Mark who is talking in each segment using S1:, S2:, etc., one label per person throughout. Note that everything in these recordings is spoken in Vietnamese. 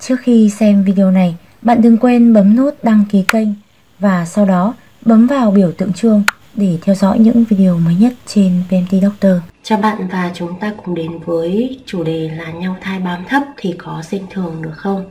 S1: Trước khi xem video này, bạn đừng quên bấm nút đăng ký kênh và sau đó bấm vào biểu tượng chuông để theo dõi những video mới nhất trên PMT Doctor. Chào bạn và chúng ta cùng đến với chủ đề là nhau thai bám thấp thì có sinh thường được không?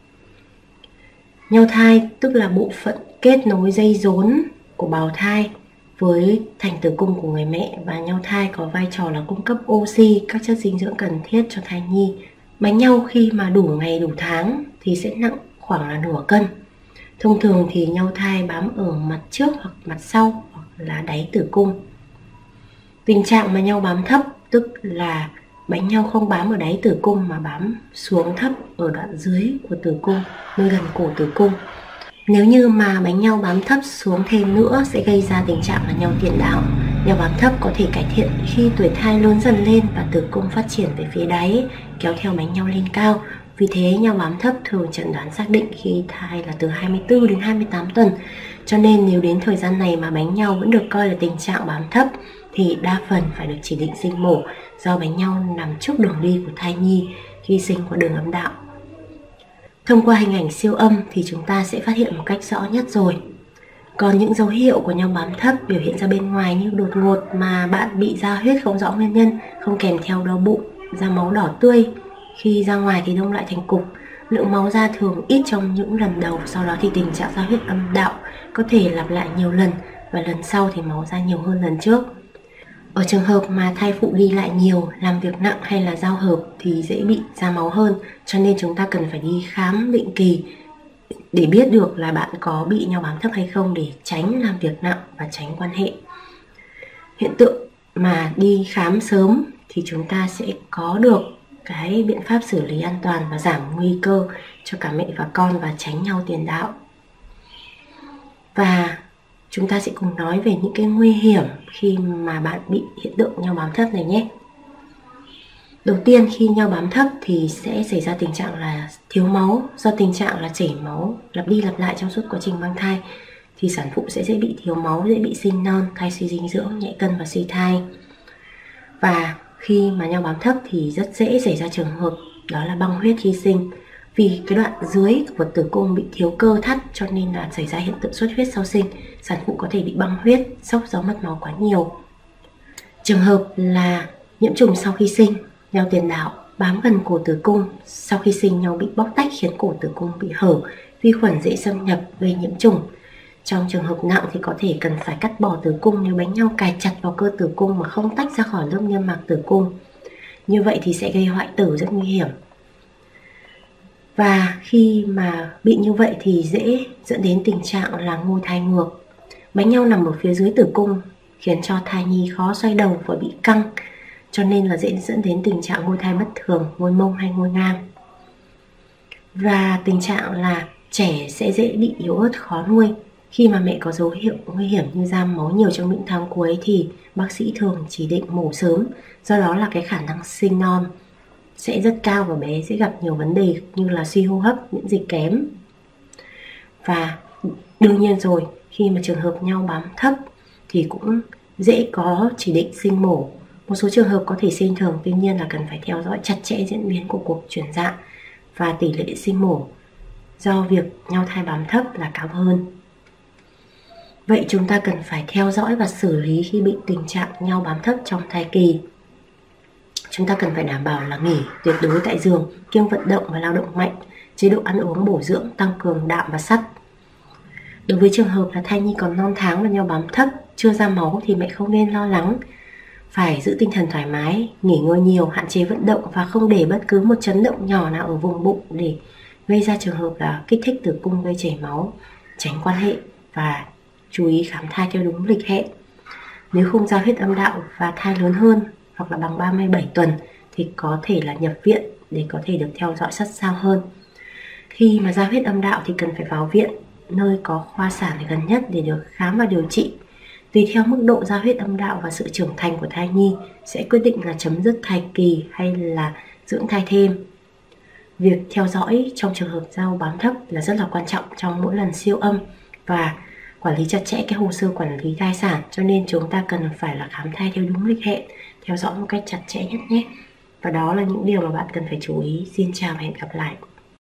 S1: Nhau thai tức là bộ phận kết nối dây rốn của bào thai với thành tử cung của người mẹ, và nhau thai có vai trò là cung cấp oxy, các chất dinh dưỡng cần thiết cho thai nhi. Bánh nhau khi mà đủ ngày đủ tháng thì sẽ nặng khoảng là nửa cân. Thông thường thì nhau thai bám ở mặt trước hoặc mặt sau hoặc là đáy tử cung. Tình trạng mà nhau bám thấp tức là bánh nhau không bám ở đáy tử cung mà bám xuống thấp ở đoạn dưới của tử cung, nơi gần cổ tử cung. Nếu như mà bánh nhau bám thấp xuống thêm nữa sẽ gây ra tình trạng là nhau tiền đạo. Nhau bám thấp có thể cải thiện khi tuổi thai lớn dần lên và tử cung phát triển về phía đáy, kéo theo bánh nhau lên cao. Vì thế nhau bám thấp thường chẩn đoán xác định khi thai là từ 24 đến 28 tuần. Cho nên nếu đến thời gian này mà bánh nhau vẫn được coi là tình trạng bám thấp thì đa phần phải được chỉ định sinh mổ, do bánh nhau nằm trước đường đi của thai nhi khi sinh qua đường âm đạo. Thông qua hình ảnh siêu âm thì chúng ta sẽ phát hiện một cách rõ nhất rồi. Còn những dấu hiệu của nhau bám thấp biểu hiện ra bên ngoài như đột ngột mà bạn bị ra huyết không rõ nguyên nhân, không kèm theo đau bụng, ra máu đỏ tươi, khi ra ngoài thì đông lại thành cục. Lượng máu ra thường ít trong những lần đầu, sau đó thì tình trạng ra huyết âm đạo có thể lặp lại nhiều lần và lần sau thì máu ra nhiều hơn lần trước. Ở trường hợp mà thai phụ đi lại nhiều, làm việc nặng hay là giao hợp thì dễ bị ra máu hơn, cho nên chúng ta cần phải đi khám định kỳ để biết được là bạn có bị nhau bám thấp hay không, để tránh làm việc nặng và tránh quan hệ. Hiện tượng mà đi khám sớm thì chúng ta sẽ có được cái biện pháp xử lý an toàn và giảm nguy cơ cho cả mẹ và con và tránh nhau tiền đạo. Và chúng ta sẽ cùng nói về những cái nguy hiểm khi mà bạn bị hiện tượng nhau bám thấp này nhé. Đầu tiên, khi nhau bám thấp thì sẽ xảy ra tình trạng là thiếu máu. Do tình trạng là chảy máu lặp đi lặp lại trong suốt quá trình mang thai thì sản phụ sẽ dễ bị thiếu máu, dễ bị sinh non, thai suy dinh dưỡng, nhẹ cân và suy thai. Và khi mà nhau bám thấp thì rất dễ xảy ra trường hợp đó là băng huyết khi sinh. Vì cái đoạn dưới của tử cung bị thiếu cơ thắt cho nên là xảy ra hiện tượng xuất huyết sau sinh. Sản phụ có thể bị băng huyết, sốc do mất máu quá nhiều. Trường hợp là nhiễm trùng sau khi sinh, nhau tiền đạo bám gần cổ tử cung, sau khi sinh nhau bị bóc tách khiến cổ tử cung bị hở, vi khuẩn dễ xâm nhập gây nhiễm trùng. Trong trường hợp nặng thì có thể cần phải cắt bỏ tử cung nếu bánh nhau cài chặt vào cơ tử cung mà không tách ra khỏi lớp niêm mạc tử cung. Như vậy thì sẽ gây hoại tử rất nguy hiểm. Và khi mà bị như vậy thì dễ dẫn đến tình trạng là ngôi thai ngược. Bánh nhau nằm ở phía dưới tử cung khiến cho thai nhi khó xoay đầu và bị căng, cho nên là dễ dẫn đến tình trạng ngôi thai bất thường, ngôi mông hay ngôi ngang. Và tình trạng là trẻ sẽ dễ bị yếu ớt, khó nuôi. Khi mà mẹ có dấu hiệu nguy hiểm như ra máu nhiều trong những tháng cuối thì bác sĩ thường chỉ định mổ sớm, do đó là cái khả năng sinh non sẽ rất cao và bé sẽ gặp nhiều vấn đề như là suy hô hấp, miễn dịch kém. Và đương nhiên rồi, khi mà trường hợp nhau bám thấp thì cũng dễ có chỉ định sinh mổ. Một số trường hợp có thể sinh thường, tuy nhiên là cần phải theo dõi chặt chẽ diễn biến của cuộc chuyển dạ và tỷ lệ sinh mổ do việc nhau thai bám thấp là cao hơn. Vậy chúng ta cần phải theo dõi và xử lý khi bị tình trạng nhau bám thấp trong thai kỳ. Chúng ta cần phải đảm bảo là nghỉ tuyệt đối tại giường, kiêng vận động và lao động mạnh, chế độ ăn uống bổ dưỡng, tăng cường đạm và sắt. Đối với trường hợp là thai nhi còn non tháng và nhau bám thấp, chưa ra máu thì mẹ không nên lo lắng. Phải giữ tinh thần thoải mái, nghỉ ngơi nhiều, hạn chế vận động và không để bất cứ một chấn động nhỏ nào ở vùng bụng để gây ra trường hợp là kích thích tử cung gây chảy máu, tránh quan hệ và chú ý khám thai theo đúng lịch hẹn. Nếu không ra huyết âm đạo và thai lớn hơn hoặc là bằng 37 tuần thì có thể là nhập viện để có thể được theo dõi sát sao hơn. Khi mà ra huyết âm đạo thì cần phải vào viện, nơi có khoa sản gần nhất để được khám và điều trị. Tùy theo mức độ ra huyết âm đạo và sự trưởng thành của thai nhi sẽ quyết định là chấm dứt thai kỳ hay là dưỡng thai thêm. Việc theo dõi trong trường hợp nhau bám thấp là rất là quan trọng trong mỗi lần siêu âm và quản lý chặt chẽ cái hồ sơ quản lý thai sản, cho nên chúng ta cần phải là khám thai theo đúng lịch hẹn, theo dõi một cách chặt chẽ nhất nhé. Và đó là những điều mà bạn cần phải chú ý. Xin chào và hẹn gặp lại.